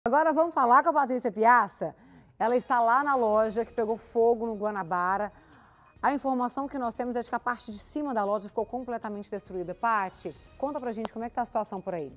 Agora vamos falar com a Patrícia Piazza. Ela está lá na loja que pegou fogo no Guanabara. A informação que nós temos é de que a parte de cima da loja ficou completamente destruída. Paty, conta pra gente como é que tá a situação por aí.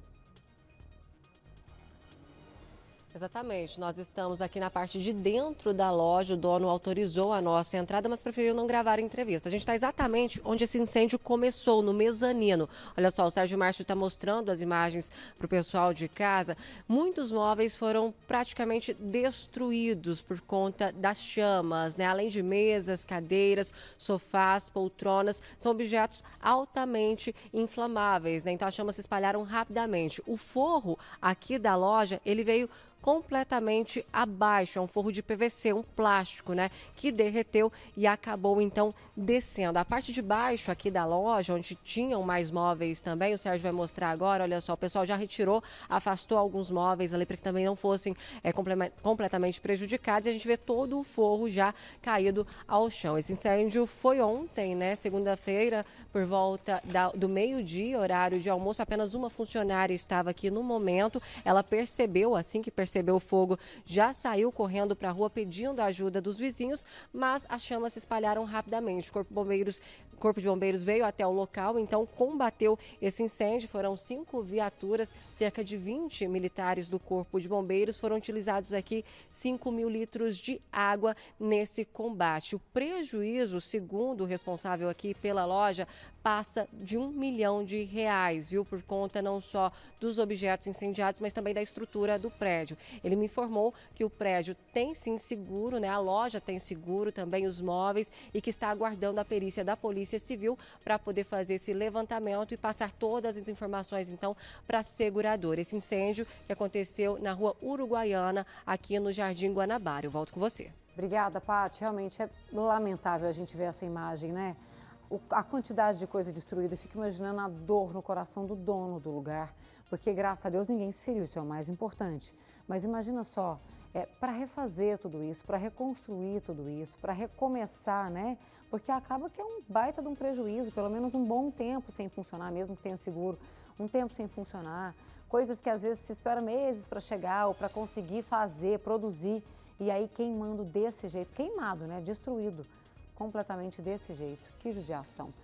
Exatamente, nós estamos aqui na parte de dentro da loja, o dono autorizou a nossa entrada, mas preferiu não gravar a entrevista. A gente está exatamente onde esse incêndio começou, no mezanino. Olha só, o Sérgio Márcio está mostrando as imagens para o pessoal de casa. Muitos móveis foram praticamente destruídos por conta das chamas, né? Além de mesas, cadeiras, sofás, poltronas, são objetos altamente inflamáveis, né? Então as chamas se espalharam rapidamente. O forro aqui da loja, ele veio completamente abaixo, é um forro de PVC, um plástico, né, que derreteu e acabou então descendo. A parte de baixo aqui da loja, onde tinham mais móveis também, o Sérgio vai mostrar agora, olha só, o pessoal já retirou, afastou alguns móveis ali para que também não fossem completamente prejudicados, e a gente vê todo o forro já caído ao chão. Esse incêndio foi ontem, né, segunda-feira, por volta do meio-dia, horário de almoço, apenas uma funcionária estava aqui no momento, ela percebeu, assim que percebeu o fogo, já saiu correndo para a rua pedindo a ajuda dos vizinhos, mas as chamas se espalharam rapidamente. O Corpo de Bombeiros veio até o local, então combateu esse incêndio. Foram 5 viaturas, cerca de 20 militares do Corpo de Bombeiros. Foram utilizados aqui 5.000 litros de água nesse combate. O prejuízo, segundo o responsável aqui pela loja, passa de R$ 1 milhão, viu? Por conta não só dos objetos incendiados, mas também da estrutura do prédio. Ele me informou que o prédio tem sim seguro, né? A loja tem seguro, também os móveis, e que está aguardando a perícia da Polícia Civil para poder fazer esse levantamento e passar todas as informações, então, para a seguradora. Esse incêndio que aconteceu na Rua Uruguaiana, aqui no Jardim Guanabara. Eu volto com você. Obrigada, Paty. Realmente é lamentável a gente ver essa imagem, né? A quantidade de coisa destruída, eu fico imaginando a dor no coração do dono do lugar, porque graças a Deus ninguém se feriu, isso é o mais importante. Mas imagina só, para refazer tudo isso, para reconstruir tudo isso, para recomeçar, né? Porque acaba que é um baita de um prejuízo, pelo menos um bom tempo sem funcionar, mesmo que tenha seguro, um tempo sem funcionar. Coisas que às vezes se espera meses para chegar ou para conseguir fazer, produzir, e aí queimando desse jeito, queimado, né? Destruído completamente desse jeito. Que judiação.